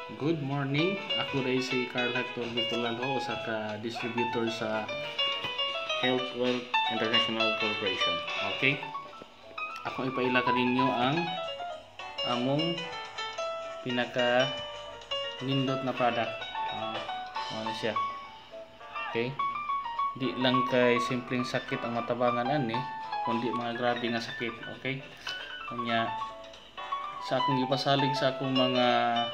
Good morning. Ako rin si Carl Hector Vitulalo, usa ka distributor sa Health Wealth International Corporation. Okay? Ako ipaila ka ninyo ang among pinaka nindot na product. Ano siya? Okay? Di lang kay simpleng sakit ang matabangan ani, kundi mga grabe nga sakit. Okay? Kanya sa akong ipasalig sa akong mga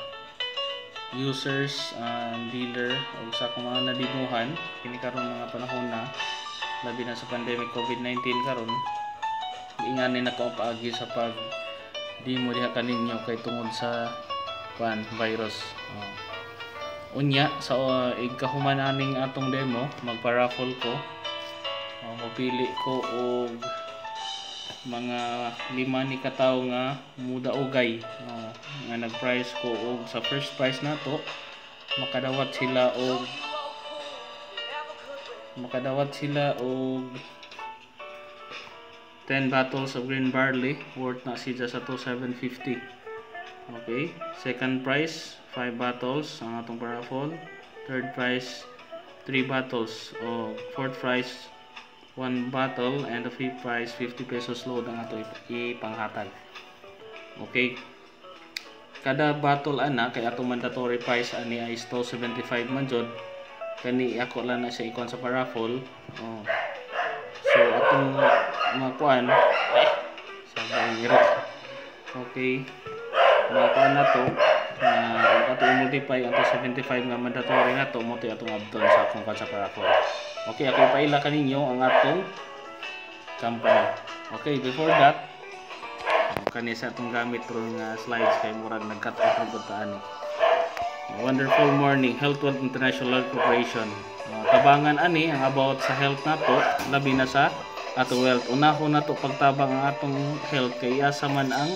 users and dealer o sa akong mga nadinuhan kini karon mga panahon na labi na sa pandemic COVID-19 karon ingani na ko paagi sa pag di mo diha kaninyo kay tungod sa virus. Unya sa ikahuman aning atong demo magpa-raffle ko, mapili ko og mga 5 ni katawo nga muda ugay nga nag-price ko og sa first prize nato makadawat sila og 10 bottles of green barley worth na siya sa 750. Okay, second prize 5 bottles ang atong raffle, third prize 3 bottles o fourth prize 1 bottle, and the fifth price 50 pesos load ang ato ipanghatag. Okay, kada bottle ana kay ato mandatory price ani ay 275 man jud, kani ako lang na siya ikon sa paraffle. So atong mga kuan sabay giro. Okay, mga kuan na to ato i-multiply ato 75 nga mandatory nga to mo to atong abton sa akong kuan sa paraffle. Okay, ako ipaila kaninyo ang atong company. Okay, before that, kani sa atong gamit ron nga slides kay murag nag-cut out ang puntaan. Wonderful morning, Health Wealth International Corporation. Tabangan ani ang about sa health nato, labi na sa atong wealth. Unahon nato pagtabang ang atong health kay asa man ang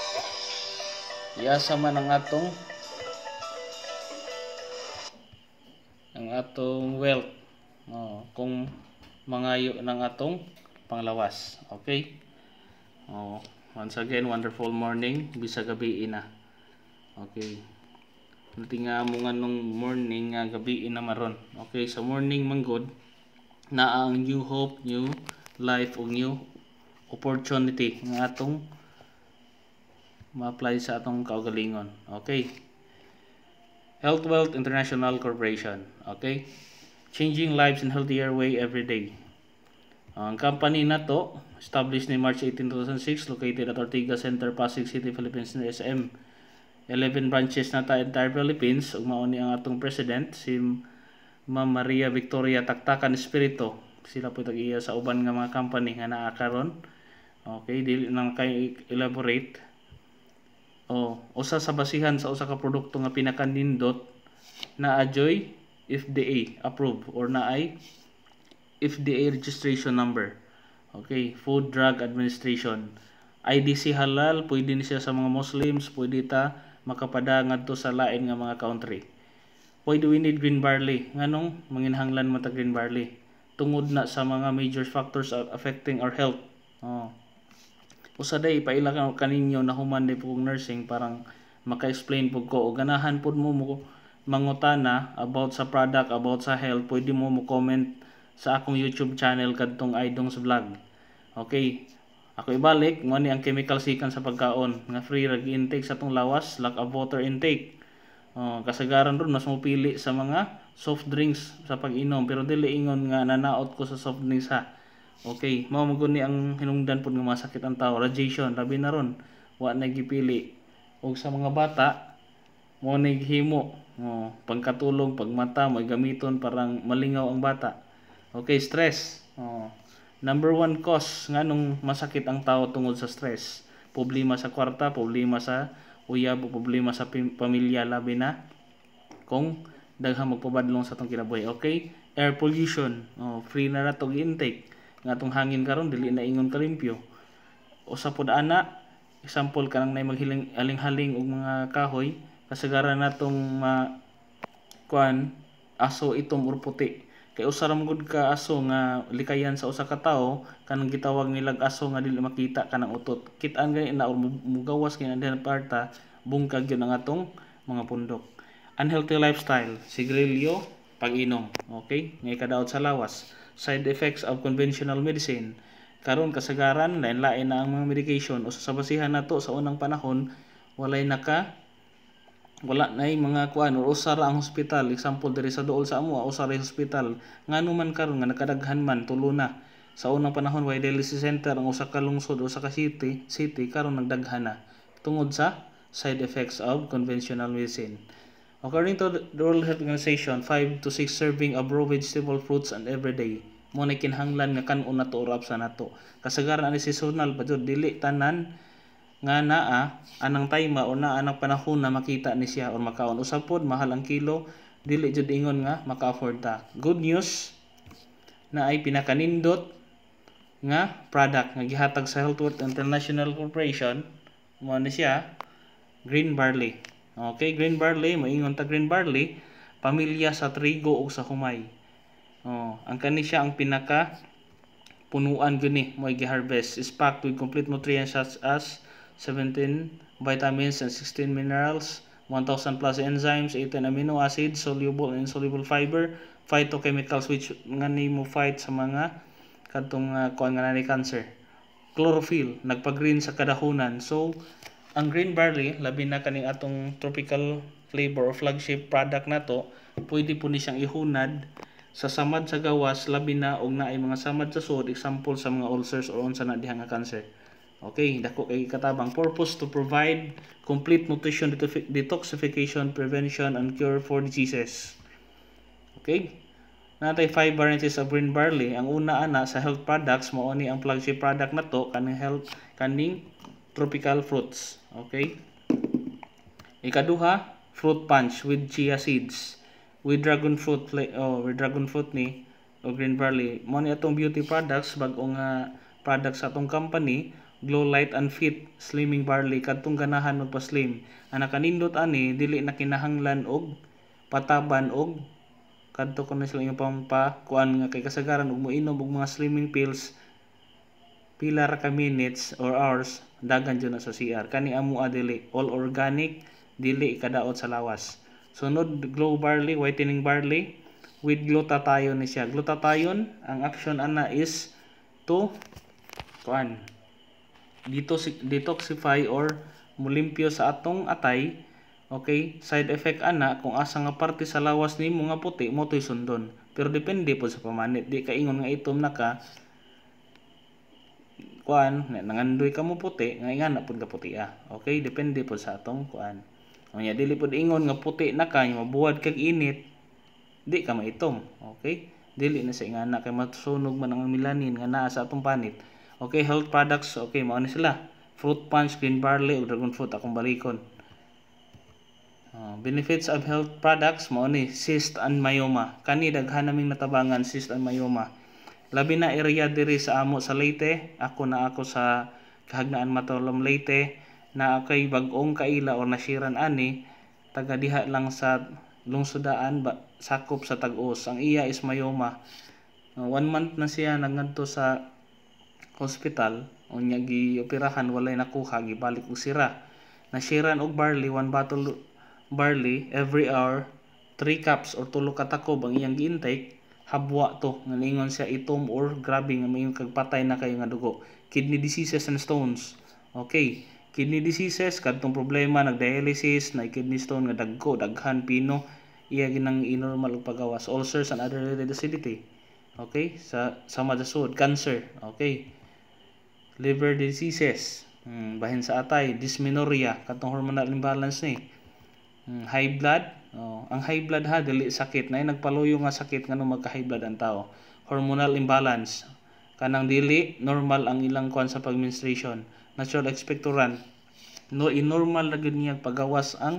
atong wealth. Kung mangayo ng atong panglawas. Okay? Once again, wonderful morning. Bisa gabi na. Okay. Natinga mo nga nung morning nga gabi na maron. Okay, sa morning manggod na ang new hope, new life o new opportunity nga atong ma-apply sa atong kaugalingon. Okay. Health Wealth International Corporation. Okay? Changing lives in healthier way every day. Ang company na to, established ni March 18, 2006, located at Ortigas Center, Pasig City, Philippines, na SM. 11 branches na ta entire Philippines. Ug mao ni ang atong president, si Ma'am Maria Victoria Taktakan Espirito. Sila po tag-iya sa uban nga mga company nga naa karon. Okay, dili nang kay elaborate. Usa sa basihan sa usa ka produkto nga pinakanindot na ajoy FDA approved or na ay FDA registration number. Okay, Food Drug Administration. IDC halal, pwede ni siya sa mga Muslims, pwede ta makapada ngadto sa lain nga mga country. Why do we need green barley? Nganong manginhanglan mo ta green barley? Tungod na sa mga major factors affecting our health. Usa day ipaila kaninyo na human day pug nursing parang maka-explain pug ko o ganahan pud mo mangutana about sa product, about sa health, pwede mo comment sa akong YouTube channel kadtong Idong's Vlog. Okay, ako ibalik mo ni ang chemical sikan sa pagkaon nga free rag intake sa atong lawas, lack of water intake. Kasagaran ron mas mopili sa mga soft drinks sa pag-inom, pero dili ingon nga nanaot ko sa soft drinks ha. Okay, mao mo ni ang hinungdan pud nga masakit ang tao, radiation labi na ron wa na gipili. Og sa mga bata mo naghimo pagkatulog, pagmata mo gamiton parang malingaw ang bata. Okay, stress. Number 1 cause nganong masakit ang tao tungod sa stress. Problema sa kwarta, problema sa uyab, problema sa pamilya labi na kung daghang magpabadlong sa atong kinabuhi. Okay, air pollution. Free na ratog intake nga atong hangin karon dili na ingon kalimpyo. Usa pod ana, example kanang nay maghiling aling-haling og mga kahoy, kasagaran natong aso itom or puti. Kay usa ra gud ka aso nga likayan sa usa ka tawo kanang gitawag nilang aso nga dili makita kanang utot. Kit-an gani na or mugawas kay andihan parta bungkag yun ang atong mga pundok. Unhealthy lifestyle, sigarilyo, pag-inom, okay? Ngay kadaot sa lawas. Side effects of conventional medicine. Karon kasagaran lain-lain na ang mga medication o sa basihan nato sa unang panahon wala na mga kuan or usa ra ang hospital. Example diri sa duol sa amo, usa ra hospital. Ngano man karon nga nakadaghan man tulo na. Sa unang panahon way dialysis center ang usa ka lungsod o usa ka city karon nagdaghan na tungod sa side effects of conventional medicine. According to the World Health Organization, 5 to 6 serving of raw vegetable fruits and every day. Mo na kinahanglan nga kanon nato or sa nato. Kasagaran ani seasonal pa jud dili tanan nga naa anang tayma o naa anang panahon na makita ni siya or makaon. Usab pod mahal ang kilo, dili jud ingon nga maka-afford ta. Good news na ay pinakanindot nga product nga gihatag sa Health World International Corporation mo ni siya green barley. Okay, green barley, moingon ta green barley, pamilya sa trigo ug sa humay. Ang kani siya ang pinaka punuan gani mo gi-harvest, is packed with complete nutrients such as 17 vitamins and 16 minerals, 1,000 plus enzymes, 18 amino acids, soluble and insoluble fiber, phytochemicals which ngani mo fight sa mga kadtong kuan nga nanay cancer. Chlorophyll, nagpa-green sa kadahunan. So ang green barley, labi na kaning atong tropical flavor or flagship product nato, pwede po ni siyang ihunad sa samad sa gawas, labi na og naay mga samad sa sud, example sa mga ulcers or unsa na diha nga cancer. Okay, dako kay katabang. Purpose to provide complete nutrition, detoxification, prevention, and cure for diseases. Okay, natay 5 varieties of green barley. Ang una ana sa health products, mao ni ang flagship product nato kaning tropical fruits. Okay? Ikaduha, fruit punch with chia seeds. With dragon fruit ni o green barley. Mo ni atong beauty products bag-ong products sa atong company, Glow Light and Fit Slimming Barley kadtong ganahan magpa-slim. Ang nakanindot ani dili na kinahanglan og pataban og kadto kuno sila yung kuan nga kay kasagaran og moinom og mga slimming pills pila ra ka minutes or hours dagan dyan na sa CR. Kani amo dili all organic, dili ikadaot sa lawas. Sunod, glow barley, whitening barley with glutathione ni siya. Glutathione, ang action ana is to detoxify or mulimpyo sa atong atay. Okay, side effect ana kung asa nga parte sa lawas nimo nga puti mo toy sundon. Pero depende po sa pamanit. Di kaingon nga itom na ka nangandoy ka mo puti nga ingana pud ka puti Okay, depende po sa atong Unya dili pud ingon nga puti na ka mabuwad kag init di ka maitom. Okay, dili na sa ingana kay masunog man ang melanin nga naa sa atong panit. Okay, health products, okay mao ni sila. Fruit punch, green barley ug dragon fruit akong balikon. Benefits of health products mao ni cyst and myoma. Kani daghan naming natabangan cyst and myoma. Labi na area diri sa amo sa Leyte, ako sa kahagnaan Matulom Leyte, na kay bag-ong kaila o nasiran ani, taga diha lang sa lungsodaan sakop sa Tag-Os. Ang iya is myoma. 1 month na siya nagngadto sa hospital, unya gioperahan walay nakuha, gibalik og sira. Nasiran og barley, 1 bottle barley every hour, 3 cups or 3 ka takob ang iyang gi-intake. Habwa to nga ningon siya itom or grabe nga may kagpatay na kayo nga dugo. Kidney diseases and stones. Okay, kidney diseases kadtong problema nagdialysis na kidney stone nga daghan pino iya ginang normal og pagawas. Ulcers and other related acidity. Okay, sa madasud, cancer. Okay, liver diseases, bahin sa atay, dysmenorrhea kadtong hormonal imbalance ni. High blood. Ang high blood dili sakit na nagpaluyo nga sakit ngano magka-high blood ang tao. Hormonal imbalance, kanang dili normal ang ilang sa pag-menstruation. Natural expectorant, normal na gid niya pagawas ang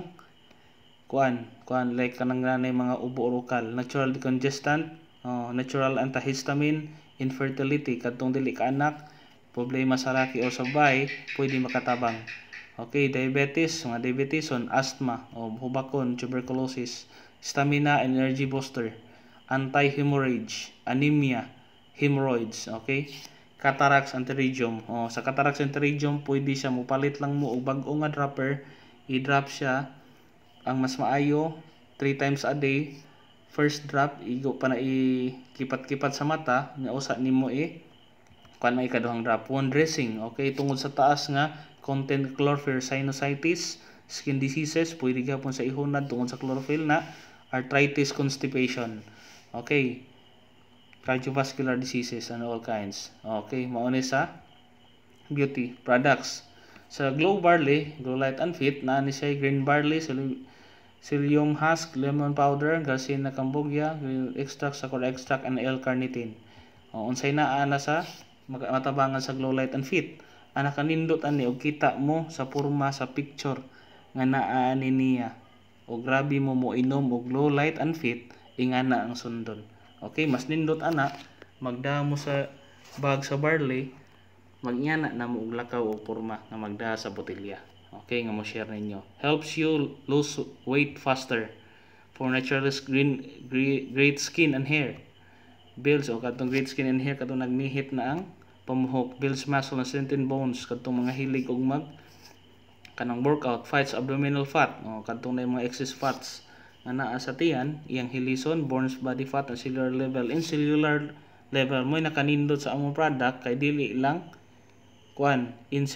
like kanang nanay mga ubo oral. Natural decongestant, natural antihistamine, infertility kadtong dili ka anak, problema sa laki o sa babae, pwede makatabang. Okay, diabetes, mga diabeteson, asthma, hubakon, tuberculosis, stamina, energy booster, anti-hemorrhage, anemia, hemorrhoids, okay? Cataracts, anti-radium. Sa cataracts, anti-radium, pwede siya mupalit lang mo og bag-o nga dropper, i-drop siya ang mas maayo 3 times a day. First drop, igo pa na kipat-kipat sa mata, nga usa nimo kuan may ikaduhang drop. One dressing, okay, tungod sa taas nga content chlorophyll, sinusitis, skin diseases, pwede gyapon sa ihunad tungod sa chlorophyll na arthritis, constipation. Okay, cardiovascular diseases and all kinds. Okay, mao ni sa beauty products. Sa Glow Barley, Glow Light and Fit, naa ni siya green barley, psyllium husk, lemon powder, Garcinia cambogia, extract, sakura extract, and L-carnitine. Unsay naa na sa matabangan sa Glow Light and Fit. Ana kanindot ani og kita mo sa porma sa picture nga naa ani niya. O grabe mo inom og Glow Light and Fit, ingana ang sundon. Okay, mas nindot ana magdamo sa bag sa barley, magnyana na mo og lakaw o porma nga magdaha sa botelya. Okay, nga mo share ninyo. Helps you lose weight faster. For naturalist great skin and hair. Builds o katong great skin and hair katong nagmihit na ang pamuhok. Builds muscle and strengthen bones katong mga hilig og kanang workout. Fights abdominal fat. O katong na mga excess fats nga naa sa tiyan, iyang hilison, burns body fat and cellular level. In cellular level, mo'y nakanindot sa among product kay dili lang in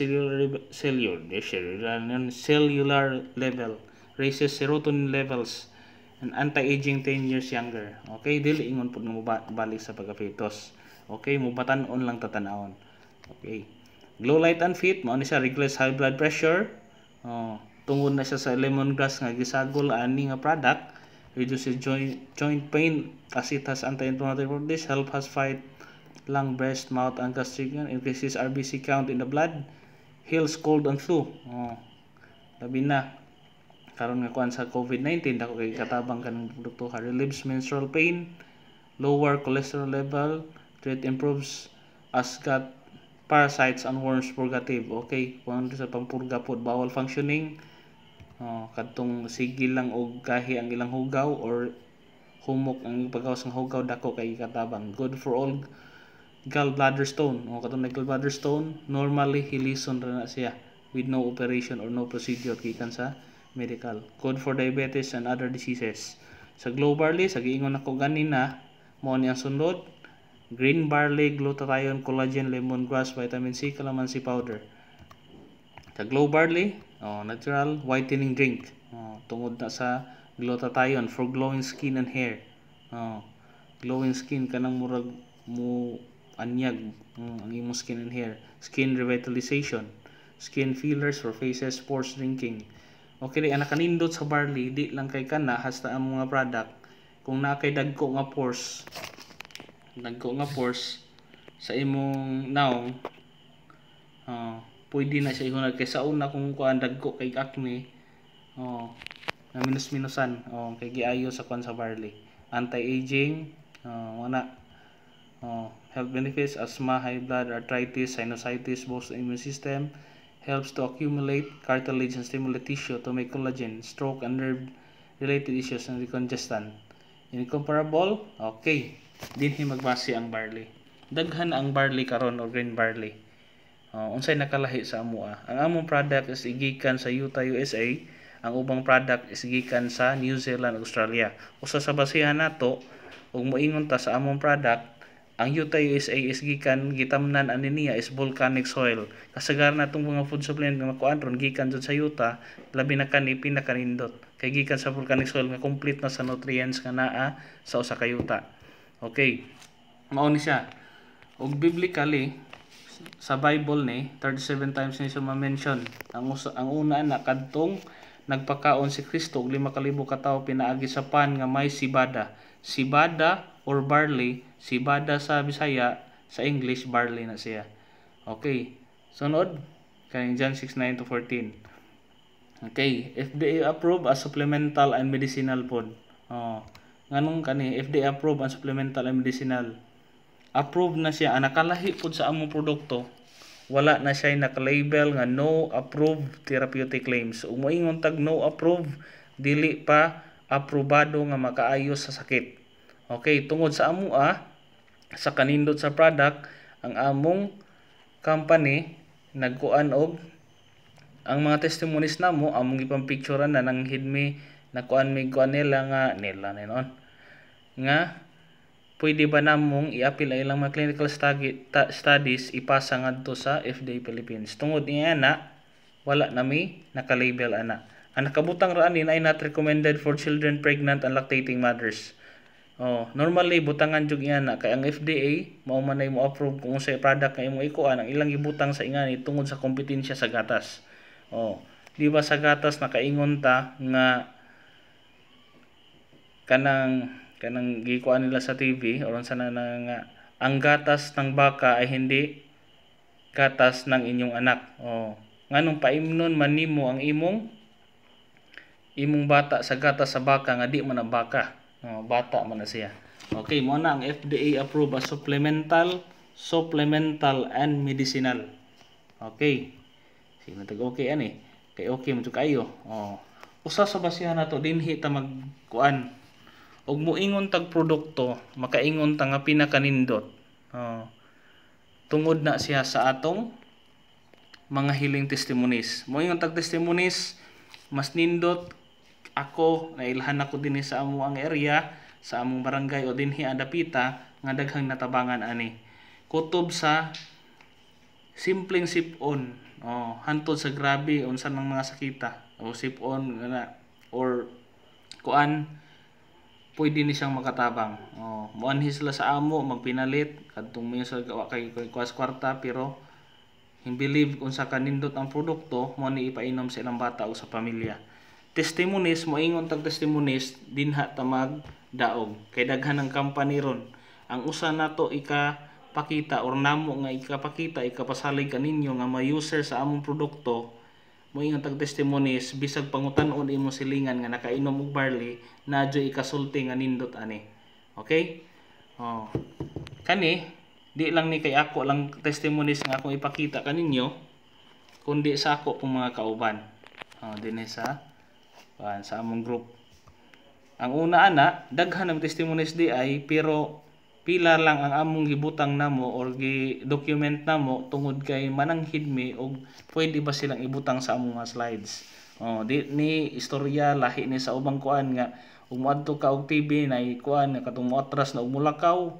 cellular level, raises serotonin levels and anti-aging 10 years younger. Okay, dili ingon pud nga balik sa pagka-fetus. Okay, mubatan-on lang tatanawon. Okay, Glow Light and Fit, mao ni siya regulates high blood pressure. Tungod na siya sa lemongrass nga gisagol ani nga product, reduces joint pain as it has anti-inflammatory properties, help us fight lung, breast, mouth, and gastric, increases RBC count in the blood, heals cold and flu. Labi na karon nga kuan sa COVID-19 dako kay katabang kanang produkto, relieves menstrual pain, lower cholesterol level, treat improves as gut parasites and worms purgative. Okay, kuan sa pampurga pod, bowel functioning, kadtong sigil lang og kahi ang ilang hugaw or humok ang pagkawas ng hugaw dako kay katabang. Good for all gallbladder stone. Katong gallbladder stone, normally hilison ra na siya with no operation or no procedure gikan sa medical. Good for diabetes and other diseases. Sa Glow Barley, sa giingon ako ganina, mo ni ang sunod, green barley, glutathione, collagen, lemongrass, vitamin C, calamansi powder. Sa Glow Barley, natural whitening drink. Tungod na sa glutathione for glowing skin and hair. Glowing skin kanang murag mo anyag ang imong skin and hair. Skin revitalization, skin fillers for faces, pores drinking. Okay, ana kanindot sa barley, di lang kay kana hasta ang mga product kung na kay dagko nga pores sa imong naong, pwede na siya ihunag kay sa una kung kuan dagko kay acne, na minusan kay giayo sa kuan sa barley. Anti-aging, health benefits, asthma, high blood, arthritis, sinusitis, boosts the immune system, helps to accumulate cartilage and stimulate tissue to make collagen, stroke and nerve related issues and decongestant. Incomparable, okay, dinhi magbase ang barley. Daghan ang barley karon o green barley. Unsay nakalahi sa amoa. Ang among product is gikan sa Utah, USA. Ang ubang product is gikan sa New Zealand, Australia. Usa sa basihan nato ug moingon ta sa among product, ang Utah, USA is gikan gitamnan ani niya is volcanic soil. Kasagaran natong mga food supplement nga makuan ron gikan jud sa Utah, labi na kani pinakanindot. Kay gikan sa volcanic soil nga complete na sa nutrients nga naa sa usa ka yuta. Okay. Mao ni siya. Og biblically sa Bible ni 37 times ni siya ma-mention. Ang una na kadtong nagpakaon si Kristo og 5,000 ka tawo pinaagi sa pan nga may sibada. Sibada or barley, sibada sa Bisaya, sa English barley na siya. Okay. Sunod, kaning John 6:9-14. Okay, FDA approved as supplemental and medicinal food. Nganong kani FDA approved as supplemental and medicinal. Approved na siya, nakalahi pud sa among produkto. Wala na siya naka-label nga no approved therapeutic claims. Umoingon tag no approved, dili pa aprobado nga makaayo sa sakit. Okay, tungod sa amoa, sa kanindot sa product, ang among company nagkuan og ang mga testimonies namo among ipang picturean na nang hidme nakuan mi kuan nila nila noon nga pwede ba namong i-appeal ang ilang mga clinical studies ipasa ngadto sa FDA Philippines. Tungod niya na wala nami naka-label ana. Ang nakabutang ra ani ay not recommended for children pregnant and lactating mothers. Normally butangan jud na kay ang FDA mao man mo approve kung unsay product nga imong ikuan ang ilang gibutang sa ingani tungod sa kompetensya sa gatas. Di ba sa gatas nakaingon ta nga kanang gikuan nila sa TV or sa nga ang gatas ng baka ay hindi gatas ng inyong anak. Nganong paimnon man nimo ang imong bata sa gatas sa baka nga di man na baka. Bata man na siya. Okay, mo na ang FDA approved as supplemental and medicinal. Okay. Sige natag okay ani. Kay okay mo kayo. Usa sa basihan nato dinhi ta magkuan. Og moingon tag produkto, makaingon ta nga pinakanindot. Tungod na siya sa atong mga healing testimonies. Moingon tag testimonies, mas nindot ako nailhan ako dinhi sa amo ang area, sa among barangay o dinhi adapita nga daghang natabangan ani. Kutob sa simpleng sip-on, hantod sa grabe unsa nang mga sakita o sip-on na or kuan pwede ni siyang makatabang. Muanhi sila sa amo magpinalit kadtong may sa kay kwarta pero believe unsa kanindot ang produkto mo ni ipainom sa ilang bata o sa pamilya. Testimonies moingon tag testimonies dinha ta magdaog kay daghan ng company ron. Ang usa nato ikapakita or namo nga ikapakita ikapasalig kaninyo nga may user sa among produkto moingon tag testimonies bisag pangutan-on imo silingan nga nakainom og barley nadyo ikasulti nga nindot ani. Okay? Kani di lang ni kay ako lang testimonies nga akong ipakita kaninyo kundi sa ako pong mga kauban. Dinhi sa among group. Ang una ana, daghan ng testimonies di ay pero pila lang ang among gibutang namo or gi-document namo tungod kay mananghid mi og pwede ba silang ibutang sa among mga slides. Di ni istorya lahi ni sa ubang kuan nga ug moadto ka og TV na kuan nga katong moatras na og mulakaw.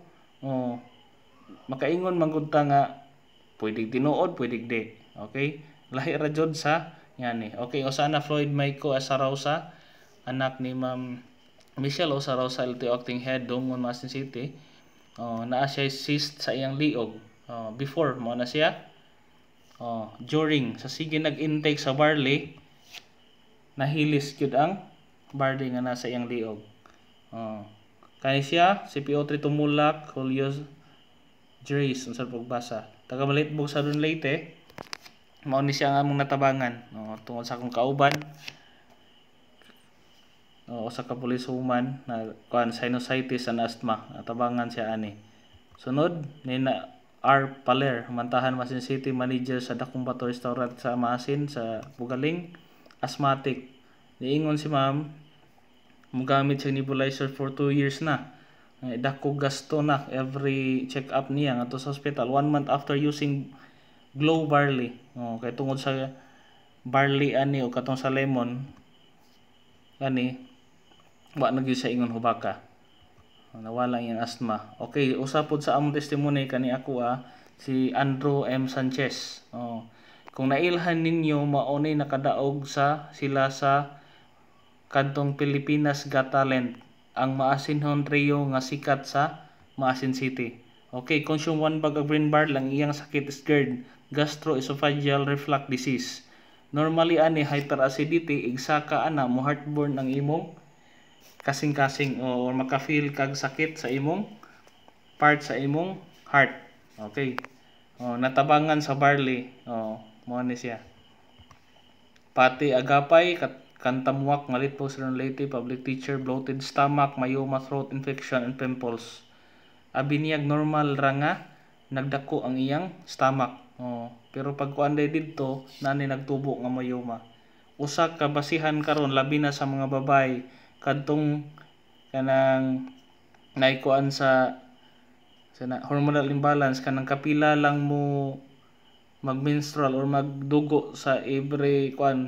Makaingon man gud ta nga pwede tinuod, pwede di. Okay? Lahi ra jud sa ngani. Okay, Osana Floyd Mayco Asarawsa, anak ni Ma'am Michelle Asarawsa, LTO acting head Dongon, Masin City. Naa siya cyst sa iyang liog. Before mo na siya. During sa sige nag-intake sa barley, nahilis gyud ang barley nga nasa iyang liog. Kani siya si PO3 tumulak, Julio Jris unsa pagbasa. Taga Malitbog sa Don Leyte. Mao ni siya nga among natabangan tungod sa akong kauban. Usa ka police woman na kuan sinusitis and asthma, natabangan siya ani. Sunod ni na R. Paler, Mantahan Masin City manager sa Dakong Bato Restaurant sa Masin sa Bugaling, asthmatic. Niingon si ma'am mugamit siya nebulizer for 2 years na. Dako gasto na every check up niya ngadto sa hospital 1 month after using Glow barley. Kay tungod sa barley ani o katong sa lemon ani wa nagyud sa ingon hubaka. Nawala iyang asthma. Okay, usapod sa among testimony kani ako si Andrew M. Sanchez. Kung nailhan ninyo maunay nakadaog sila sa kantong Pilipinas Got Talent ang maasinhon trio nga sikat sa Maasin City. Okay, consume 1 bag of green bar lang iyang sakit is GERD, gastroesophageal reflux disease. Normally ani hyperacidity igsaka ana mo heartburn ang imong kasing-kasing or maka-feel kag sakit sa imong part sa imong heart. Okay. Natabangan sa barley. Mo ni siya. Pati agapay kantamuak Malitbog sa Don Leyte, public teacher, bloated stomach, myoma, throat infection and pimples. Abiniyag normal ra nga nagdako ang iyang stomach. Pero pag kuanday didto nani nagtubo nga myoma. Usa ka basihan karon labi na sa mga babay kadtong kanang naikuan sa hormonal imbalance kanang kapila lang mo magmenstrual or magdugo sa every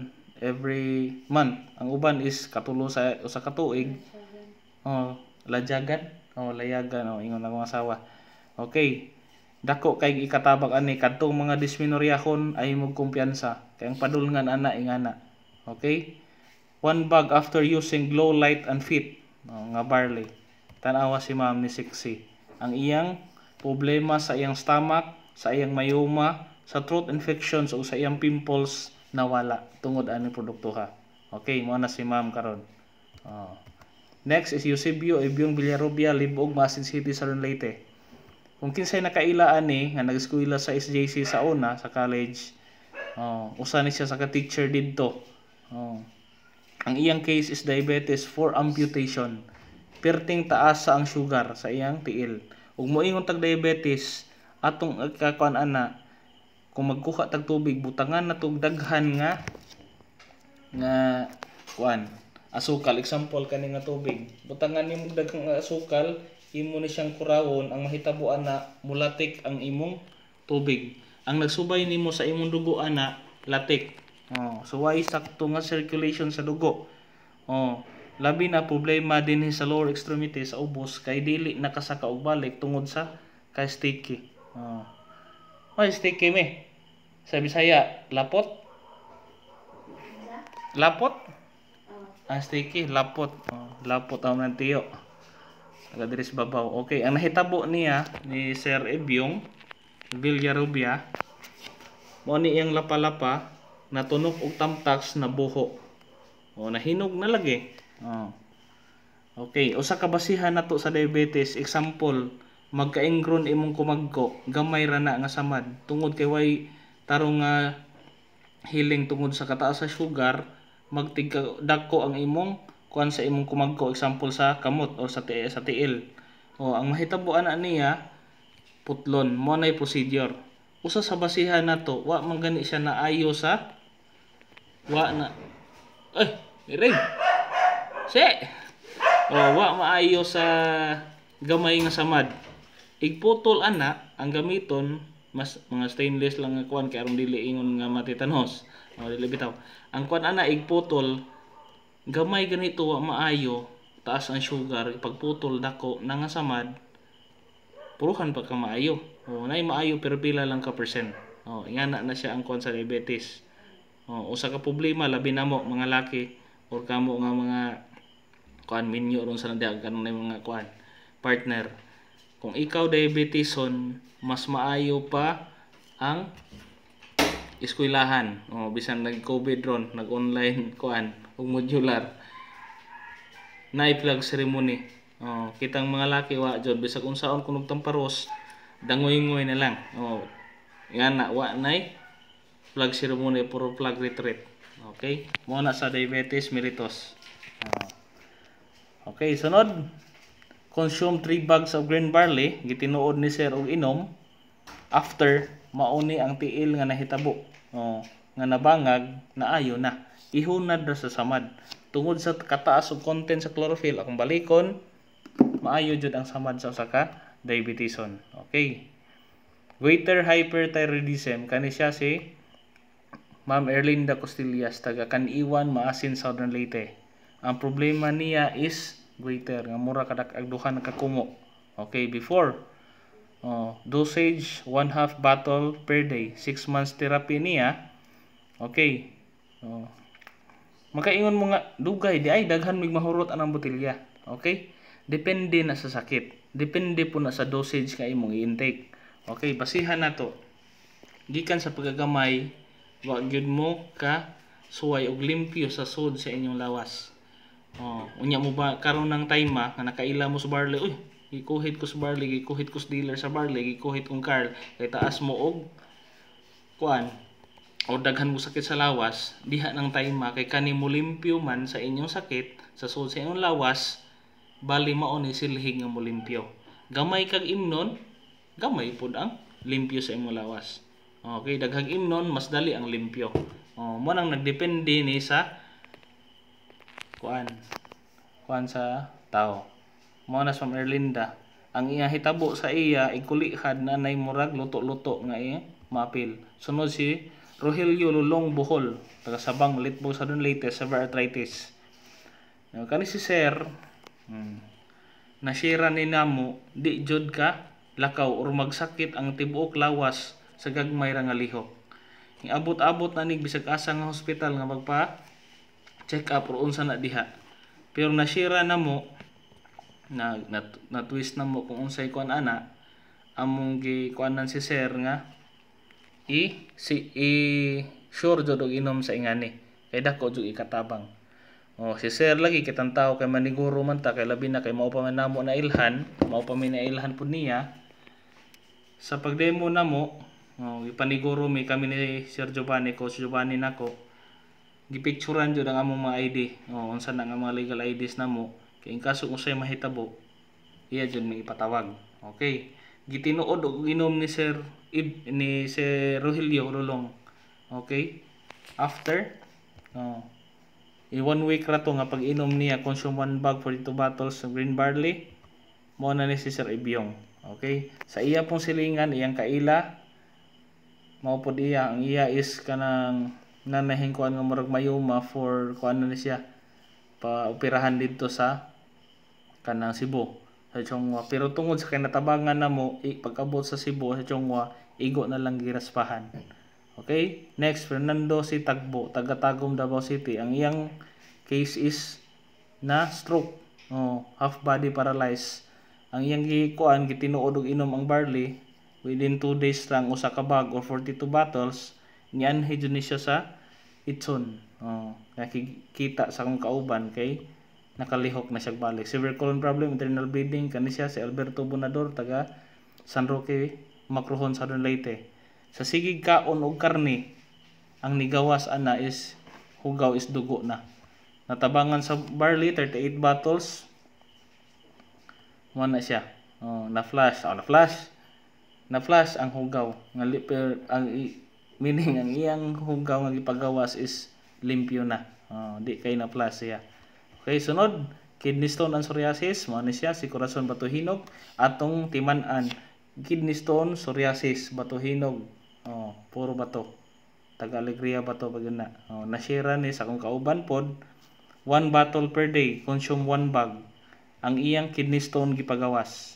every month. Ang uban is katulo sa usa ka tuig. Oh, ladyagan. Oh, layagan. Oh, ingon ang asawa. Okay. Dako kay ikatabag ani kadtong mga dysmenorrheahon ay mo kumpiyansa. Kay ang padulngan ana ingana. Okay? 1 bag after using Glow Light and Fit. Oh, nga barley. Tanawa si ma'am ni Sexy. Ang iyang problema sa iyang stomach, sa iyang mayoma, sa throat infections o sa iyang pimples nawala tungod ani produkto ha. Okay, mo na si ma'am karon. Oh. Next is Eusebio Ebiong Villarrubia, Libog, Masin City, Southern Leyte. Kung kinsay nakaila ani nga nag-eskwela sa SJC sa una sa college, usa ni siya sa ka-teacher didto. Ang iyang case is diabetes for amputation. Perting taas sa ang sugar sa iyang tiil. Ug moingon tag diabetes atong kakuan ana kung magkuha tag tubig butangan na tog daghan nga kuan asukal, example kani nga tubig butangan nimo daghang asukal, imo ni siyang kurawon, ang mahitabuan na mulatik ang imong tubig. Ang nagsubay nimo sa imong dugo ana latik. So why sakto nga circulation sa dugo. Labi na problema din sa lower extremity sa ubos kay dili nakasaka og balik tungod sa kay sticky. Sticky me. Sa Bisaya, lapot. Lapot? Sticky, lapot. Lapot ang nang tiyo. Taga-diri sa babaw. Okay, ang nahitabo niya ni Sir Ebiong Villarrubia, mo ni iyang lapa-lapa natunok og tamtax na buho. Nahinog na lagi. Okay, usa ka basihan nato sa diabetes, example, magka-ingron imong kumagko, gamay ra na nga samad tungod kay way tarong nga healing tungod sa kataas sa sugar, magtigdako ang imong kuan sa imong kumagko, example sa kamot o sa tiil. Ang mahitabuan na niya putlon mo nay procedure. Usa sa basihan nato, wa man gani siya naayo sa ring. Wa maayo sa gamay nga samad. Igputol ana ang gamiton, mas mga stainless lang nga kuan kay aron dili ingon nga matitanos. Dili bitaw. Ang kuan ana igputol gamay ganito wa maayo, taas ang sugar, pagputol dako na nga samad, puruhan pa ka maayo. Nay maayo pero pila lang ka percent. Ingana na siya ang kuan sa diabetes. Usa ka problema labi namo mga laki or kamo nga mga kuan minyo ron sa nandiag kanang mga kuan partner. Kung ikaw diabeteson, mas maayo pa ang eskwelahan. Bisan nag-COVID ron, nag-online kuan ug modular. Na-flag ceremony. Kitang mga laki wa jud bisag unsaon kunog tamparos, dangoy-ngoy na lang. Yan na wa nay flag ceremony puro flag retreat. Okay? Mo na sa diabetes mellitus. Okay, sunod. Consume 3 bags of green barley, gitinuod ni sir og inom after mauni ang tiil nga nahitabo. Nga nabangag naayo na. Ihunad ra sa samad. Tungod sa kataas og content sa chlorophyll akong balikon, maayo jud ang samad sa usa ka diabeteson. Okay. Waiter hyperthyroidism kani siya si Ma'am Erlinda Costillas, taga Kaniwan, Maasin, Southern Leyte. Ang problema niya is goiter nga mura kadak agduhan ka kumo. Okay, before dosage 1/2 bottle per day, 6 months therapy niya. Okay. Makaingon mo nga dugay di ay daghan mig mahurot anang botelya. Okay? Depende na sa sakit. Depende po na sa dosage nga imong i-intake. Okay, basihan nato. Gikan sa pagagamay, wa gyud mo ka suway og limpyo sa sud sa inyong lawas. Unya mo ba karon ng time nga nakaila mo sa barley, uy, gikuhit ko sa barley, gikuhit ko sa dealer sa barley, gikuhit kong Carl, kay taas mo og kuan o daghan mo sakit sa lawas, diha ng time kay kani mo limpyo man sa inyong sakit sa sud sa inyong lawas, bali mao ni silhig nga mo limpyo. Gamay kag imnon, gamay pud ang limpyo sa imong lawas. Okay, daghang imnon mas dali ang limpyo. Mo nang nagdepende ni sa kuan sa tao. Mo na sa Erlinda, ang iya hitabo sa iya ikulihan na nay murag luto-luto nga iya maapil. Sunod si Rogelio Lulong Bohol, taga Sabang, Litbog sa Leyte, severe arthritis. Kani si sir, nasira ni namo, di jud ka lakaw or magsakit ang tibuok lawas sa gagmay ra nga lihok. Abot-abot na nig bisag asa nga hospital nga magpa check up or unsa na diha. Pero nasira na mo na twist na mo kung unsay kuan ana among gi kuanan si sir nga sure jud og inom sa ingani kay dako jud ikatabang. Si sir lagi kitang tao kay maniguro man ta kay labi na kay mao pa man namo na ilhan, mao pa mi na ilhan pud niya. Sa pagdemo namo, ipaniguro mi kami ni Sir Giovanni, Coach Giovanni nako. Gipicturean jud ang among mga ID. Unsa na nga mga legal IDs namo. Kay in kaso unsay mahitabo, iya jud mi ipatawag. Okay. Gitinuod og inom ni Sir Rogelio Lulong. Okay? After 1 week ra to nga pag-inom niya, consume 1 bag 42 bottles of green barley, mo na ni si Sir Ibyong. Okay? Sa iya pong silingan, iyang kaila, mao pod iya, ang iya is kanang nanahing kuan nga murag mayuma for kuan na siya pa operahan dito sa kanang Cebu sa Chongwa. Pero tungod sa kinatabangan namo pag-abot sa Cebu sa Chongwa, igo na lang giraspahan. Okay? Next, Fernando si Tagbo, taga Tagum, Davao City. Ang iyang case is na stroke. Half body paralyzed. Ang iyang gitinuod og inom ang barley within 2 days lang usa ka bag or 42 bottles nianhi jud ni siya sa itson. Nakikita sa akong kauban kay nakalihok na siya balik. Severe colon problem, internal bleeding kani siya si Alberto Bonador taga San Roque, Macrohon, Southern Leyte. Sa sigig kaon og karne, ang nigawas ana is hugaw is dugo na. Natabangan sa barley 38 bottles. Mo na siya. Na-flash ang hugaw nga meaning ang iyang hugaw nga gipagawas is limpyo na. Di kay na-flash siya. Okay, sunod, kidney stone and psoriasis, mo na siya si Corazon Batuhinog atong timan-an. Kidney stone, psoriasis, batuhinog. Puro bato. Taga Alegria bato pag na. Nasira ni sa akong kauban pod 1 bottle per day, consume 1 bag. Ang iyang kidney stone gipagawas.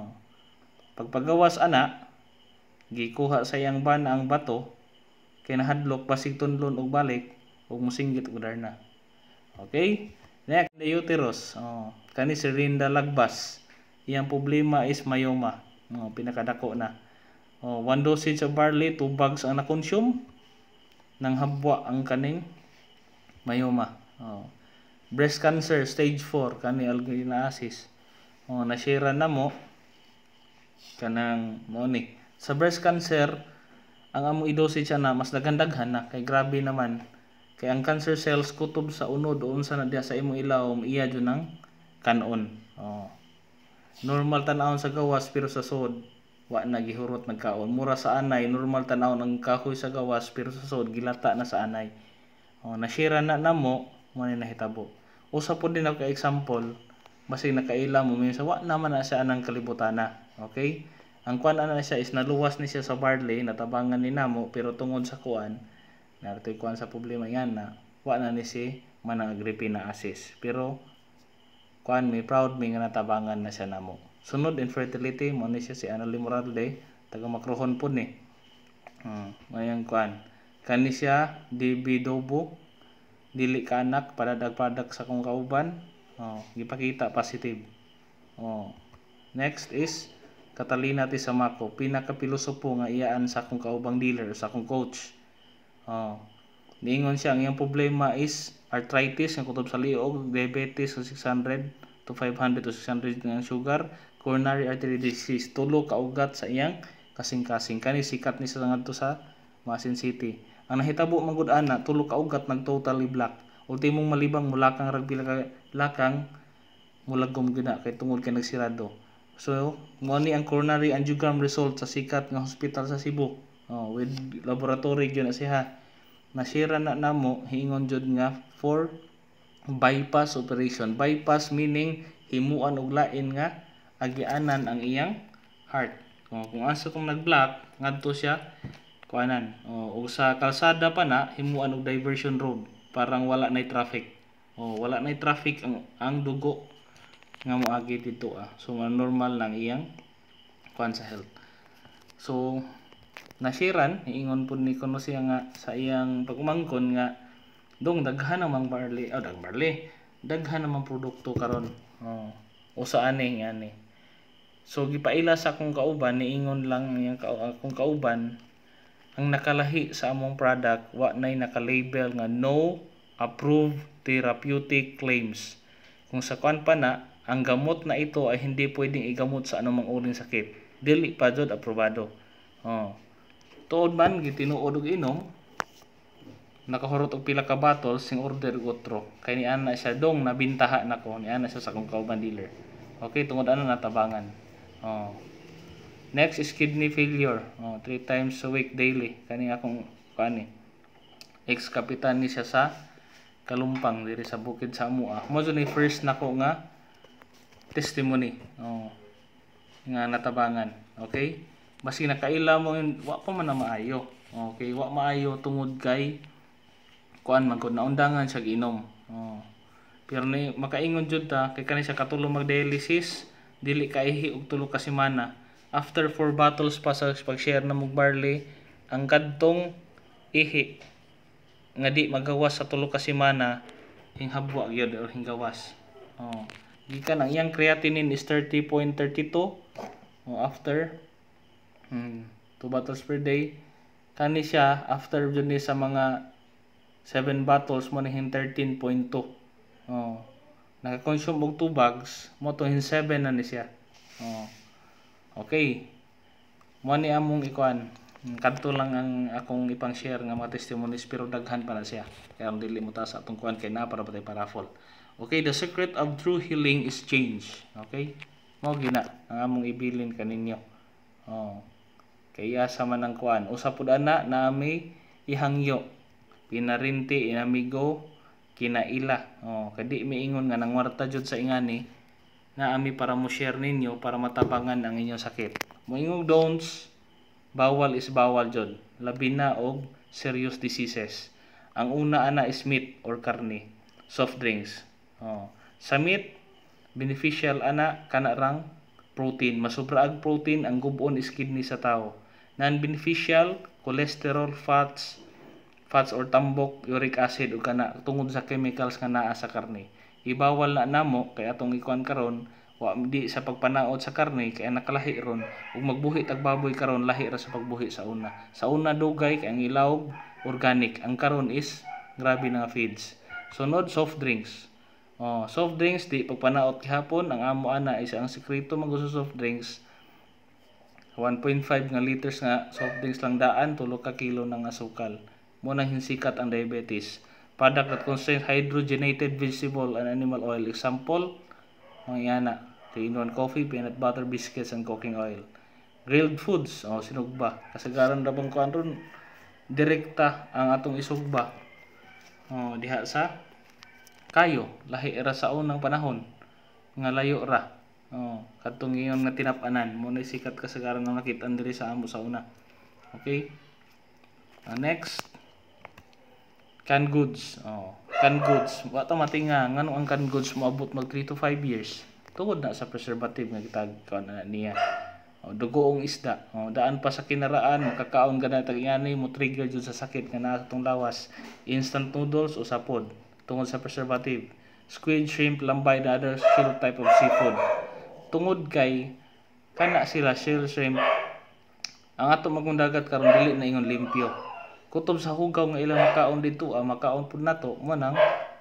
Pagpagawas ana, gikuha sa iyang ban ang bato, kay nahadlok basig tunlon og balik ug mosinggit og darna. Okay? Next, the uterus. Kani si Rinda Lagbas. Iyang problema is myoma. Pinakadako na. 1 dosage of barley, 2 bags ang na-consume. Nang habwa ang kaning myoma. Breast cancer stage 4 kani alginasis. Nasira na mo kanang mo ni. Sa breast cancer ang amo i-dosage na mas daghan-daghan na kay grabe naman. Kay ang cancer cells kutob sa unod o unsa na diha sa imong ilawom iya jud nang kanon. Normal tan-awon sa gawas pero sa sod wa na gihurot nagkaon. Mura sa anay normal tan-awon ang kahoy sa gawas pero sa sod gilata na sa anay. Nasira na namo mo ni nahitabo. Usa po din ako example, basig nakaila mo minsan wa naman na siya anang kalibutana. Okay? Ang kuan ana siya is naluwas ni siya sa barley, natabangan ni namo pero tungod sa kuan, naritoy kuan sa problema yan na wa na ni si Manang Agripina Asis. Pero kuan mi proud mi nga natabangan na siya namo. Sunod infertility mo ni siya si Annalyn Moralde, taga Macrohon po ni. Mayang kuan. Kani siya DB Dobo, dili ka anak padag sa kong kauban. Gipakita positive. Next is Catalina Tisamako, pinaka-pilosopo nga iyaan sa akong kaubang dealer, sa akong coach. Niingon siya ang iyang problema is arthritis nga kutob sa liog, diabetes sa 600 to 500 to 600 ng sugar, coronary artery disease, tulo ka ugat sa iyang kasing-kasing. Kani sikat ni sa ngadto sa Masin City. Ang nahitabo magud ana, tulo ka ugat nag-totally black. Ultimong malibang mulakang ragbi lakang mulagom gina kay tungod kay nagsirado. So, mo ni ang coronary angiogram result sa sikat nga hospital sa Cebu. With laboratory gyud na siya. Nasira na namo hiingon jud nga for bypass operation. Bypass meaning himuan og lain nga agianan ang iyang heart. Kung asa kung nag-block ngadto siya kuanan. O sa kalsada pa na himuan og diversion road parang wala nay traffic. Wala nay traffic ang dugo nga moagi dito So normal lang iyang kuan sa health. So nasiran ingon pud ni kuno siya nga sa iyang pagumangkon nga dong daghan namang barley, daghan namang produkto karon. Usa ani ngani. So gipaila sa akong kauban niingon lang yang akong kauban ang nakalahi sa among product wa nay naka-label nga no approved therapeutic claims. Kung sa kuan pa na ang gamot na ito ay hindi pwedeng igamot sa anumang uring sakit, dili pa jud aprobado. Tuod man gitinuod og inom, nakahurot og pila ka bottles sing order og otro. Kay ni ana siya dong nabintaha nako, ni ana siya sa akong kauban dealer. Okay, tungod ana natabangan. Next is kidney failure. 3 times a week daily. Kani akong kani. Ex-kapitan ni siya sa Kalumpang diri sa bukid sa amua. Mo ni first nako nga testimony. Nga natabangan. Okay? Basi nakaila mo wa pa man na maayo. Okay, wa maayo tungod kay kuan man kun naundangan siya giinom. Pero ni makaingon jud ta kay kani siya katulo mag-dialysis, dili kaihi og 3 ka semana. After 4 bottles pa sa pag-share na mog barley, ang kadtong ihi nga di magawas sa 3 ka semana hinghabwa gyud or hinggawas. Gikan ang iyang creatinine is 30.32. After 2 bottles per day, kani siya after jud ni sa mga 7 bottles mo nihin 13.2. Naka-consume og 2 bags mo to hin 7 na ni siya. Okay. Mo ni among ikuan. Kadto lang ang akong ipang share nga mga testimonies pero daghan pa na siya. Kaya dili mo ta sa atong kuan kay na para patay parafol. Okay, the secret of true healing is change. Okay? Mo gina ang among ibilin kaninyo. Kaya sa man ang kuan. Usa pud ana na may ihangyo. Pinarinti inamigo kinaila. Kadi miingon nga nangwarta jud sa ingani na ami para mo share ninyo para matabangan ang inyong sakit. Moingong don'ts, bawal is bawal jud. Labi na og serious diseases. Ang una ana is meat or karne, soft drinks. Sa meat, beneficial ana kana rang protein. Masobra ag protein ang gub-on is kidney sa tao. Non-beneficial, cholesterol, fats or tambok, uric acid o kana tungod sa chemicals nga naa sa karne. Ibawal na namo kay atong ikuan karon wa di sa pagpanaot sa karne kay nakalahi ron ug magbuhi tag baboy karon lahi ra sa pagbuhi sa una. Sa una dugay kay ang ilawog organic, ang karon is grabe na feeds. Sunod soft drinks. Soft drinks di pagpanaot gihapon ang amo ana is ang sekreto maggusto soft drinks 1.5 nga liters nga soft drinks lang daan 3 ka kilo ng asukal. Mo nang hinsikat ang diabetes. Product that contains hydrogenated vegetable and animal oil. Example, mga yana, 3-in-1 coffee, peanut butter, biscuits, and cooking oil. Grilled foods, sinugba. Kasagaran ra bang kuan ron direkta ang atong isugba. Diha sa kayo, lahi ra sa unang panahon nga layo ra. Kadtong iyon nga tinap-anan, mo na sikat kasagaran nga nakit-an diri sa amo sa una. Okay? Next, canned goods. Canned goods. Wa ta matinga ngano ang canned goods moabot mag 3 to 5 years. Tungod na sa preservative nga gitag kuan niya. Dugoong isda. Daan pa sa kinaraan makakaon gana tag ingani mo trigger jud sa sakit nga naa atong lawas. Instant noodles o sapod tungod sa preservative. Squid, shrimp, lambay, and other shell type of seafood. Tungod kay kana sila shell shrimp ang ato magundagat karon dili na ingon limpyo. Kutob sa hugaw nga ilang makaon dito, makaon pud nato mo nang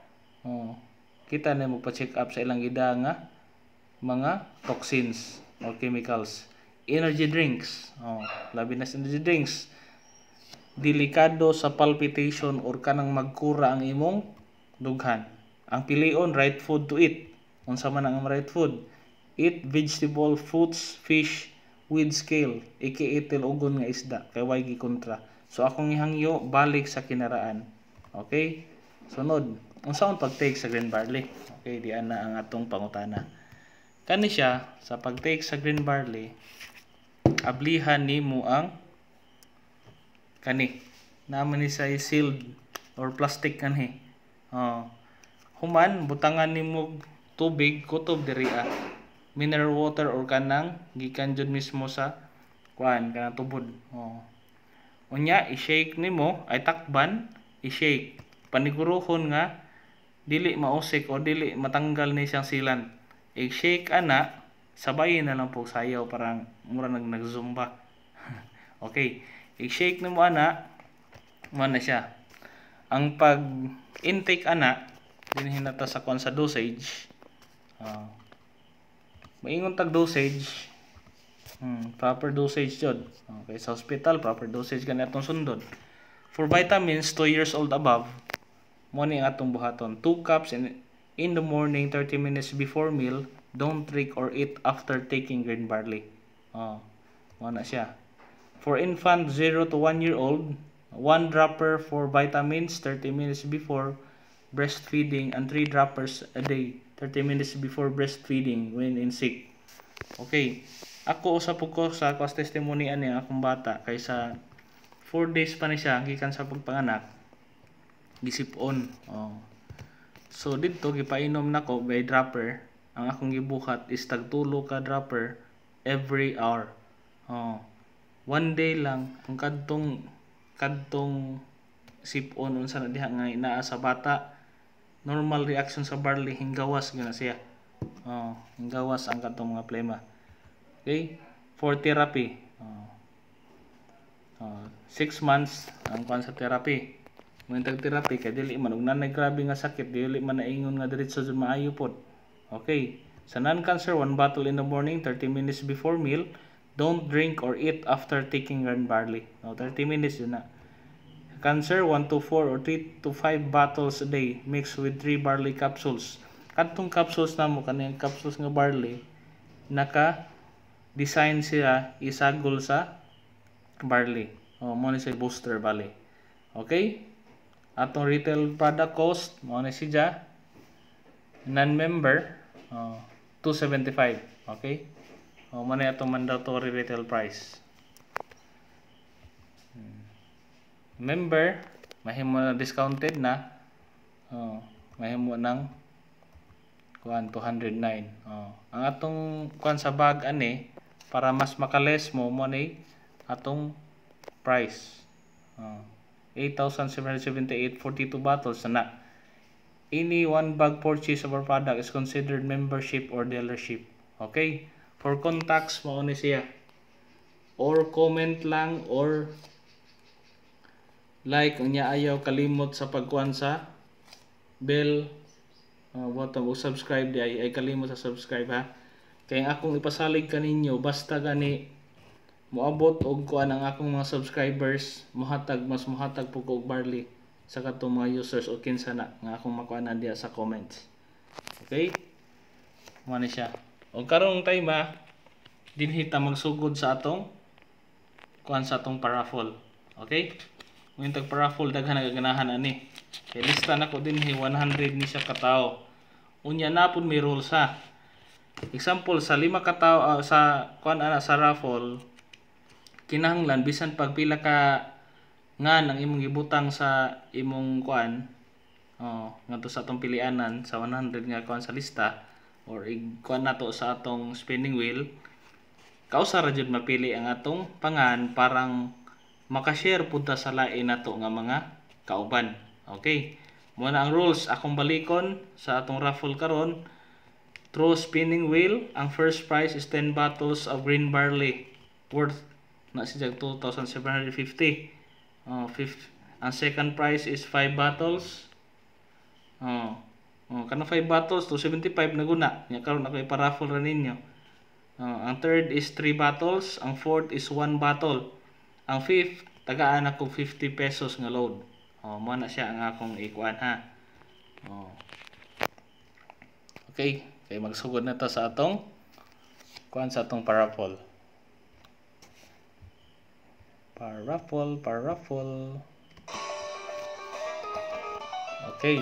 kita na mo pa-check up sa ilang ida nga mga toxins or chemicals. Energy drinks. Labi na sa energy drinks. Delikado sa palpitation or kanang magkura ang imong dughan. Ang pilion, right food to eat. Unsa man ang right food? Eat vegetable, fruits, fish with scale, aka tilugon nga isda, kay way gikontra. So akong ihangyo balik sa kinaraan. Okay? Sunod, unsaon pag-take sa green barley? Okay, di ana ang atong pangutana. Kani siya sa pag-take sa green barley, ablihan nimo ang kani naman ni sa sealed or plastic kanhi. Human butangan nimo tubig kutob diri mineral water or kanang gikan jud mismo sa kuan kanang tubod. Unya i-shake nimo ay takban, i-shake paniguruhon nga dili mausik o dili matanggal ni siyang silan. I-shake ana sabayin na lang po sayaw parang mura nagzumba. Okay, i-shake nimo ana mo na siya. Ang pag intake ana dinhi nata sa kon sa dosage. Maingon tag dosage. Proper dosage jud. Okay, sa hospital proper dosage gani atong sundod. For vitamins 2 years old above, mo ni atong buhaton 2 cups in the morning 30 minutes before meal. Don't drink or eat after taking green barley. Mo na siya. For infant 0 to 1 year old, 1 dropper for vitamins 30 minutes before breastfeeding and 3 droppers a day 30 minutes before breastfeeding when in sick. Okay. Ako usap ko sa testimony ani akong bata kaysa 4 days pa ni siya gikan sa pagpanganak. Gisipon. So dito gipainom nako by dropper. Ang akong gibuhat is tag 3 ka dropper every hour. 1 day lang ang kadtong sipon unsa na diha nga inaa sa bata. Normal reaction sa barley hinggawas gina siya. Hinggawas ang kadtong mga plema. Okay, for therapy. 6 months ang kuan sa therapy. Mun tag therapy kay dili man og nanay grabe nga sakit, dili man naingon nga diretso jud maayo pod. Okay, sa non-cancer 1 bottle in the morning 30 minutes before meal. Don't drink or eat after taking green barley. 30 minutes yun na. Cancer 1 to 4 or 3 to 5 bottles a day mixed with 3 barley capsules. Kadtong capsules namo kanang capsules nga barley naka design siya isagol sa barley. Mo ni siya booster barley. Okay? Atong retail product cost mo ni siya non-member $2.75. Okay? Mo ni atong mandatory retail price. Member mahimo na discounted na mahimo ng kuan 209. Ang atong kuan sa bag ani para mas makales mo ni atong price. 8,778 42 bottles na. Any one bag purchase of our product is considered membership or dealership. Okay? For contacts mo ni siya. Or comment lang or like unya ayaw kalimot sa pagkuan sa bell button o subscribe di ay kalimot sa subscribe ha. Kaya akong ipasalig kaninyo basta gani moabot og kuan ang akong mga subscribers mas muhatag po ko og barley sa katong mga users o kinsa na nga akong makuanan diya sa comments. Okay? Mo ni siya. O karong time dinhi ta magsugod sa atong kuan sa atong paraffol. Okay? Mun tag paraffol daghan nagaganahan ani. Kay lista nako dinhi 100 ni siya ka tawo. Unya na pud may rules ha. Example sa 5 ka tawo sa kuan ana sa raffle kinahanglan bisan pag pila ka ngan ang imong gibutang sa imong kuan ngadto sa atong pilianan sa 100 nga kuan sa lista or kuan nato sa atong spinning wheel kausa ra jud mapili ang atong pangan parang makashare pud ta sa lain nato nga mga kauban. Okay, mo na ang rules akong balikon sa atong raffle karon. Through spinning wheel, ang first prize is 10 bottles of green barley worth na siya 2,750. Ang second prize is 5 bottles. Kanang 5 bottles 275 na guna. Nya karon ako iparaffle ra ninyo. Ang third is 3 bottles, ang fourth is 1 bottle. Ang fifth tagaan ako 50 pesos nga load. Mo na siya ang akong ikuan ha. Okay, kay magsugod na ta sa atong kuan sa atong paraffle. Paraffle. Okay.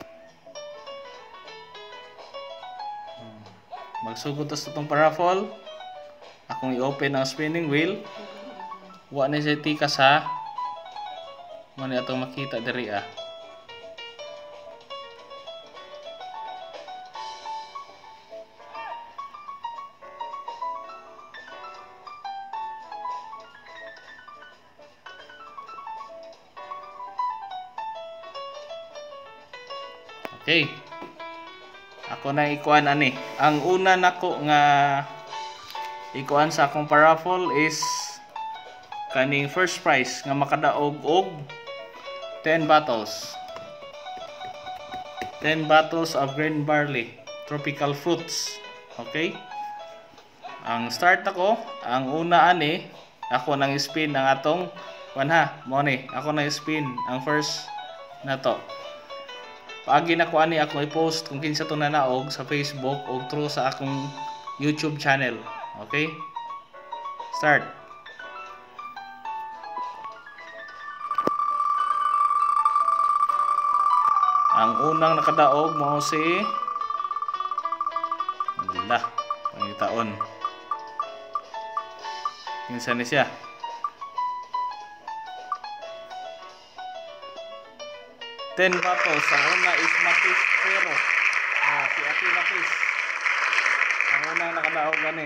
Magsugod ta sa atong paraffle. Akong i-open ang spinning wheel. Wa na siya tika sa Muna atong makita diri ah. Okay. Ako na ikuan ani. Ang una nako nga ikuan sa akong paraffle is kaning first prize nga makadaog og 10 bottles. 10 bottles of green barley, tropical fruits. Okay? Ang start ako, ang una ani, ako nang spin ang atong ha, mo ni, ako nang spin ang first na to. Paagi na ko ani ako i-post kung kinsa to nanaog sa Facebook o through sa akong YouTube channel. Okay? Start. Ang unang nakadaog mo si Allah, pangitaon. Kinsa ni siya? Ten bottles. Ang una is Matis Pero. Si Ate Matis. Ang unang nakadaog gani.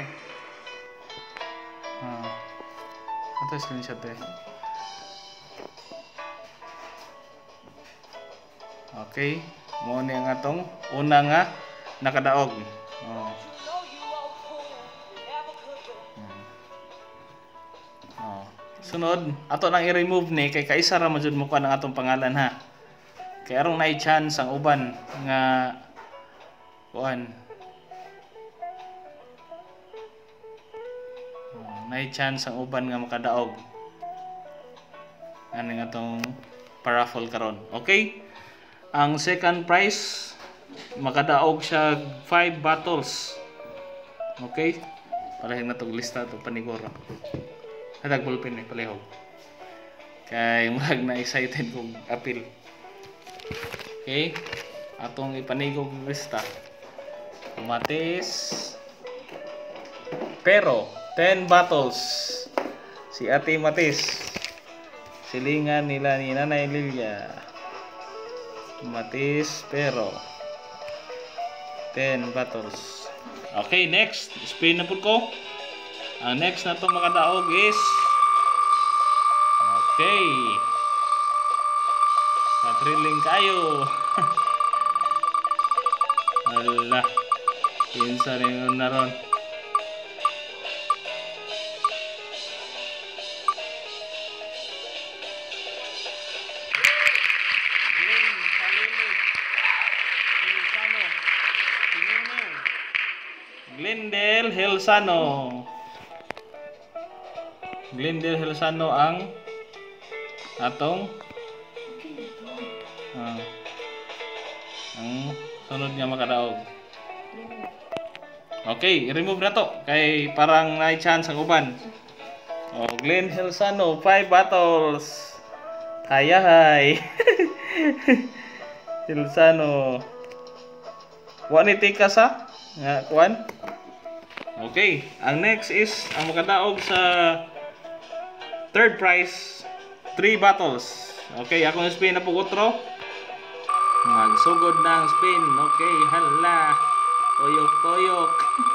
Ito screenshot eh. Okay. Mo ni nga tong una nga nakadaog. Sunod, ato nang i-remove ni kay kaisa ra man jud mo kuan ang atong pangalan ha. Kay arong na chance ang uban nga kuan. Na chance ang uban nga makadaog. Ano nga tong paraffle karon. Okay? Ang second prize makadaog siya 5 bottles. Okay? Parehang na tong lista to paniguro. Hatag ballpen ni palihog. Kay murag na excited kog apil. Okay? Atong ipanigog lista. Matis Pero 10 bottles. Si Ate Matis. Silingan nila ni Nanay Lilia. Matis Pero 10 bottles. Okay, next. Spin na po ko. Ang next na to makadaog is okay. Patriling kayo. Allah. Pinsa rin na ron. Glendale Helsano. Glendale Helsano ang atong ang sunod nga makadaog. Okay, i-remove na to kay parang na chance ang uban. Glen Helsano 5 bottles. Hay. Helsano. Wani tika sa nga kuan. Okay, ang next is ang makadaog sa third prize, 3 bottles. Okay, ako ng spin na po utro. Magsugod na ang spin. Okay, hala. Toyok.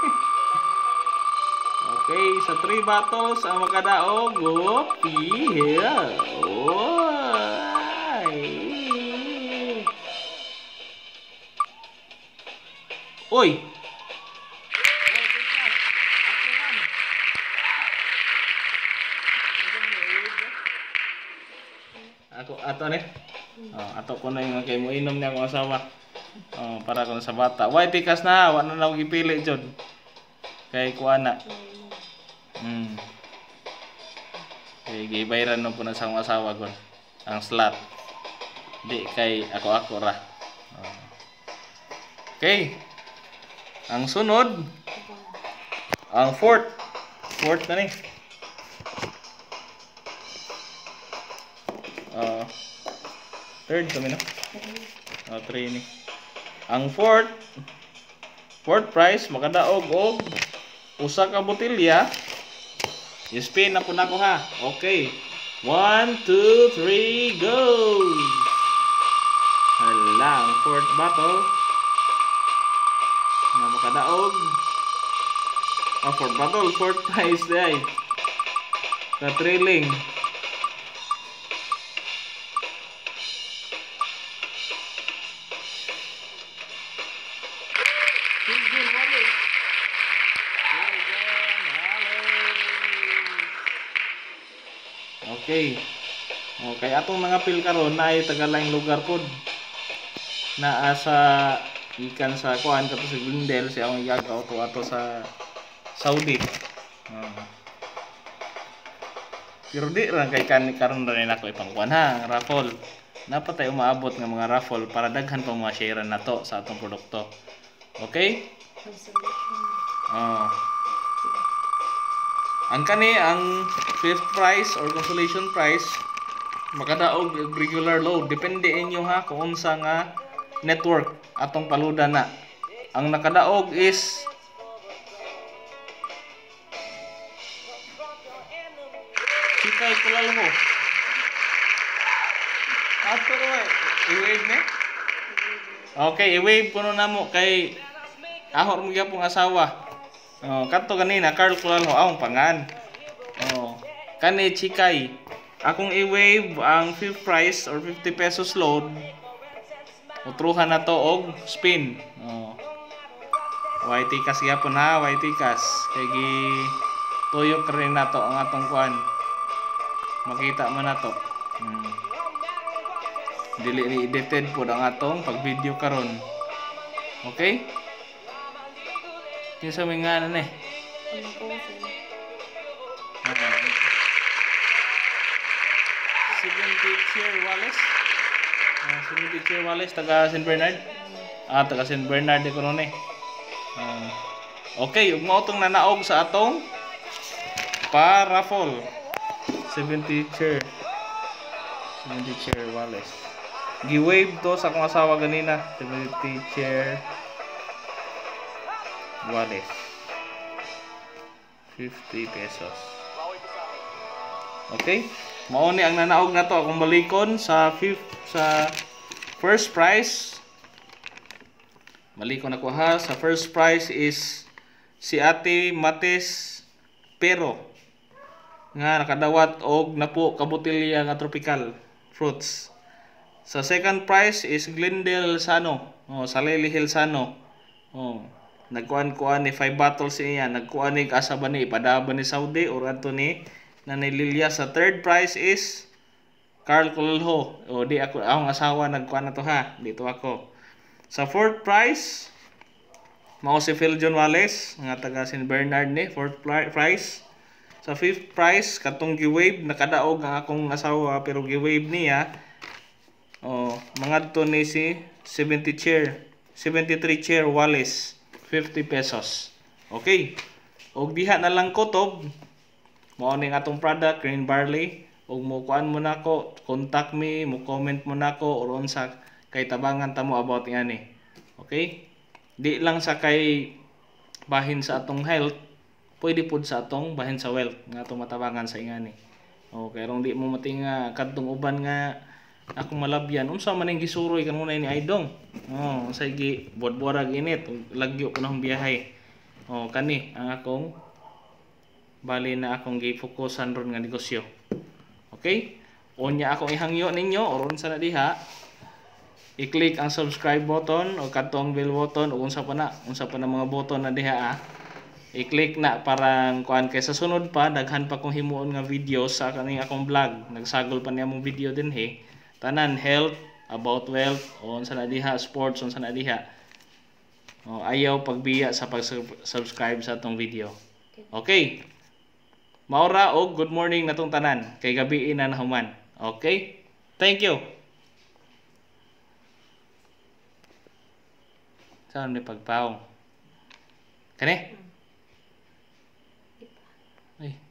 Okay, sa 3 bottles ang makadaog. Oy! Ako ato ni. Ato ko na yung kay mo inom niya akong asawa. Para ko sa bata. Why tikas na, wala na akong ipili jud. Kay kuana. Kay gibayran no po na sa akong asawa kon. Ang slot. Di kay ako ra. Okay. Ang sunod, ang fourth na ni. Third kami na. 3 ni. Ang fourth prize makadaog og usa ka botelya. I-spin na po nako ha. Okay. 1, 2, 3, go! Hala, ang fourth battle. Na makadaog. Fourth battle, fourth prize day. Ka-trailing. Okay. Okay, atong mga pil karon na ay tagalaing lugar pod. Naa sa ikan sa kuan kato sa Glendale siya ang igagaw to ato sa Saudi. Pero di ra kay karon ra nako ipangkuan ha, raffle. Dapat tayo umaabot ng mga raffle para daghan pa mga share nato sa atong produkto. Okay? Ang kani ang fifth prize or consolation prize makadaog regular load depende inyo ha kung unsa nga network atong paluda na. Ang nakadaog is Chikay Kulalho. Pero i-wave ni? Okay, i-wave ko na mo kay ahor mo gyapong asawa. Kadto kanina Carl Kulalho ang pangan. Kani Chikay. Akong i-wave ang fifth price or 50 pesos load. Utruhan na to og spin. YT kas gyapon ha, YT kas. Kay gi tuyok rin na to ang atong kuan. Makita man na to. Dili edited po ang atong pag video karon. Okay? Kinsa may nga na 70 Chair Wallace. 70 Chair Wallace taga St. Bernard. Taga St. Bernard ko noon eh. Okay, ug mao tong nanaog sa atong pa-raffle. 70 Chair Wallace. Gi-wave to sa akong asawa ganina. 70 Chair Wallace. 50 pesos. Okay? Mao ni ang nanaog na to akong balikon sa first prize. Malikon ako ha. Sa first prize is si Ate Mates Pero nga nakadawat og napo kabotilya nga tropical fruits. Sa second prize is Glendale Sano. Salili Hill Sano. Nagkuan ni 5 bottles niya. Nagkuan ni asa ba ni ipadaba ni Saudi or adto ni Nanililya. Sa third prize is Carl Kulalho. Di ako akong asawa nagkuan na to ha. Dito ako. Sa fourth prize mao si Phil John Wallace nga taga St. Bernard ni fourth prize. Sa fifth prize katong gi-wave nakadaog ang akong asawa pero gi-wave niya. Mga to ni si 73 Chair Wallace 50 pesos. Okay. Og diha na lang kutob mao ning atong product green barley. Og mo kuan mo nako, contact me, mo comment mo nako or unsa kay tabangan ta mo about ingani. Okay? Di lang sa kay bahin sa atong health, pwede pud sa atong bahin sa wealth nga atong matabangan sa ingani. Okay, rong di mo matinga kadtong uban nga akong malabyan unsa man ning gisuroy kanunay ni Aidong. Unsay gi buad-buarag init lagyo ko nang biyahe. Kani ang akong bali na akong gi-fokusan ron nga negosyo. Okay? Unya akong ihangyo ninyo or unsa na diha, i-click ang subscribe button o katong bell button o unsa pa na mga button na diha i-click na parang kuan kay sa sunod pa daghan pa kong himuon nga video sa kaning akong vlog. Nagsagol pa niya mong video din tanan health, about wealth o unsa na diha, sports unsa na diha. Ayaw pagbiya sa pag-subscribe sa atong video. Okay? Maura og good morning natong tanan kay gabi na nahuman. Okay? Thank you. Saan ni pagpaong? Kani? Ay.